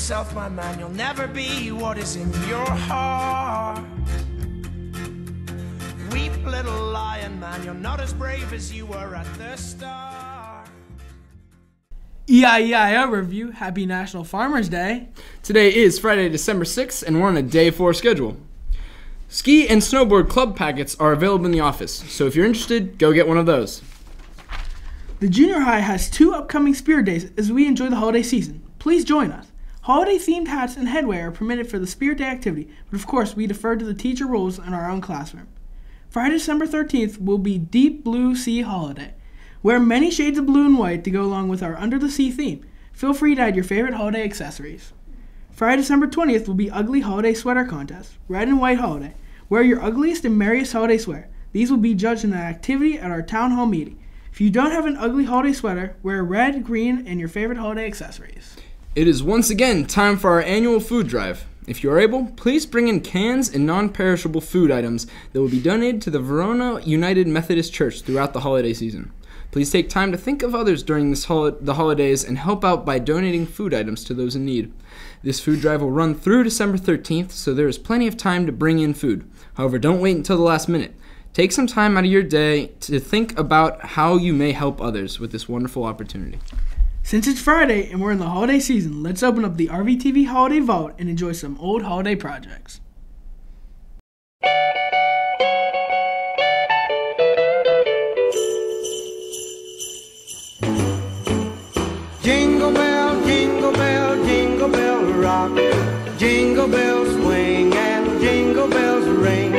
yourself, my man. You'll never be what is in your heart. Weep, little lion man. You're not as brave as you were at the start. E-I-E-I-O review. Happy National Farmers Day. Today is Friday, December 6th, and we're on a day 4 schedule. Ski and snowboard club packets are available in the office, so if you're interested, go get one of those. The junior high has 2 upcoming Spirit Days as we enjoy the holiday season. Please join us. Holiday-themed hats and headwear are permitted for the Spirit Day activity, but of course we defer to the teacher rules in our own classroom. Friday, December 13th will be Deep Blue Sea Holiday. Wear many shades of blue and white to go along with our Under the Sea theme. Feel free to add your favorite holiday accessories. Friday, December 20th will be Ugly Holiday Sweater Contest. Red and White Holiday. Wear your ugliest and merriest holiday sweater. These will be judged in an activity at our town hall meeting. If you don't have an ugly holiday sweater, wear red, green, and your favorite holiday accessories. It is once again time for our annual food drive. If you are able, please bring in cans and non-perishable food items that will be donated to the Verona United Methodist Church throughout the holiday season. Please take time to think of others during the holidays and help out by donating food items to those in need. This food drive will run through December 13th, so there is plenty of time to bring in food. However, don't wait until the last minute. Take some time out of your day to think about how you may help others with this wonderful opportunity. Since it's Friday and we're in the holiday season, let's open up the RVTV Holiday Vault and enjoy some old holiday projects. Jingle bell, jingle bell, jingle bell rock. Jingle bells swing and jingle bells ring.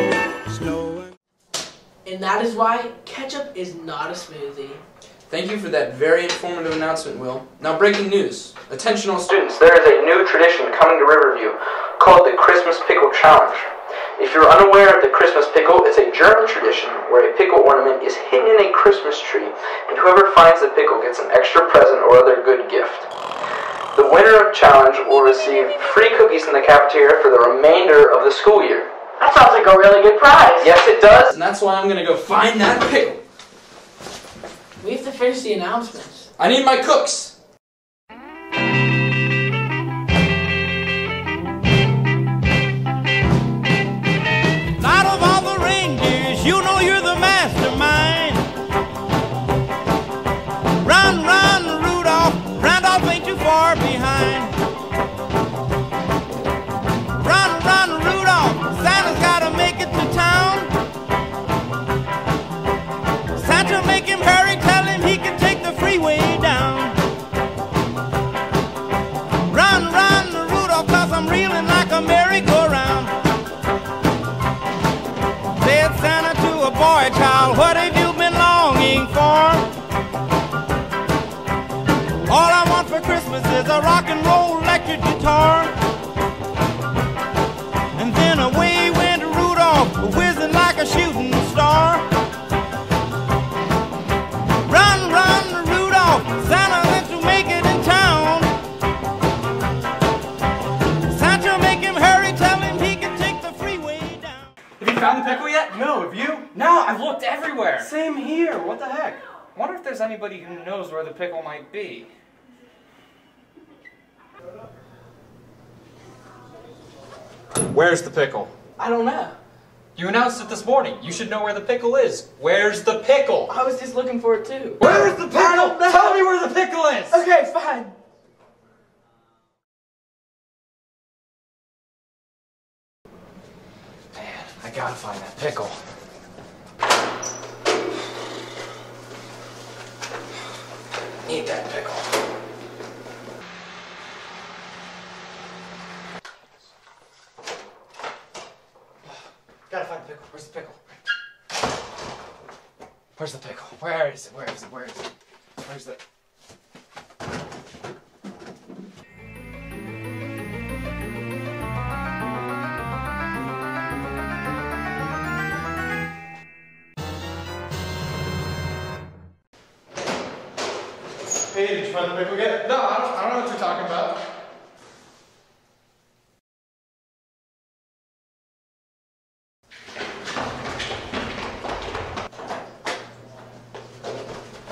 And that is why ketchup is not a smoothie. Thank you for that very informative announcement, Will. Now, breaking news. Attention all students, there is a new tradition coming to Riverview called the Christmas Pickle Challenge. If you're unaware of the Christmas pickle, it's a German tradition where a pickle ornament is hidden in a Christmas tree, and whoever finds the pickle gets an extra present or other good gift. The winner of the challenge will receive free cookies in the cafeteria for the remainder of the school year. That sounds like a really good prize. Yes, it does, and that's why I'm going to go find that pickle. We have to finish the announcements. I need my cooks. Out of all the reindeers, you know you're the mastermind. Run, run, Rudolph. Randolph ain't too far behind. Run, run, Rudolph. Santa's gotta make it to town. Santa, make him hurry. Tell him he can take the freeway down. Run, run, Rudolph, 'cause I'm reeling like a merry-go-round. Said Santa to a boy child, what have you been longing for? All I want for Christmas is a rock and roll electric guitar. And then away went Rudolph, whizzing like a shooting star. Run, run, Rudolph, Santa wants to make it in town. Santa, make him hurry, tell him he can take the freeway down. Have you found the pickle yet? No, have you? No, I've looked everywhere. Same here, what the heck? Wonder if there's anybody who knows where the pickle might be. Where's the pickle? I don't know. You announced it this morning. You should know where the pickle is. Where's the pickle? I was just looking for it too. Where's the pickle? Tell me where the pickle is! Okay, fine. Man, I gotta find that pickle. Need that pickle. Gotta find the pickle. Where's the pickle? Where's the pickle? Where is it? Where is it? Where is it? Where's the... Hey, did you find the pickle yet? No, I don't know what you're talking about.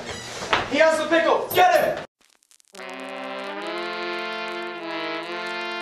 He has the pickle! Get him!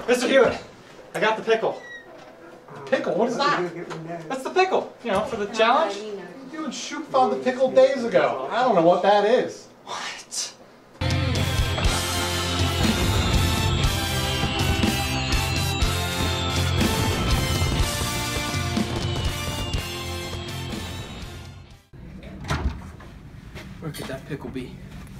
Mr. Hewitt, I got the pickle. Pickle? What is that? That's the pickle, you know, for the challenge. You and Shoop found the pickle days ago. I don't know what that is. What? Where could that pickle be?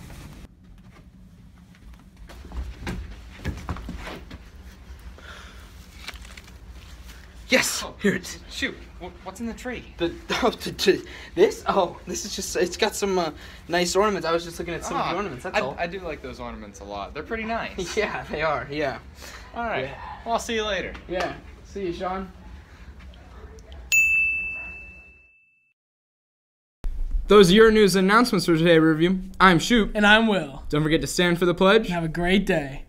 Yes, here it is. Shoot, what's in the tree? This? Oh, this is just, it's got some nice ornaments. I was just looking at some of the ornaments, that's all. I do like those ornaments a lot. They're pretty nice. Yeah, they are, yeah. All right. Yeah. Well, I'll see you later. Yeah, see you, Sean. Those are your news and announcements for today's review. I'm Shoop. And I'm Will. Don't forget to stand for the pledge. And have a great day.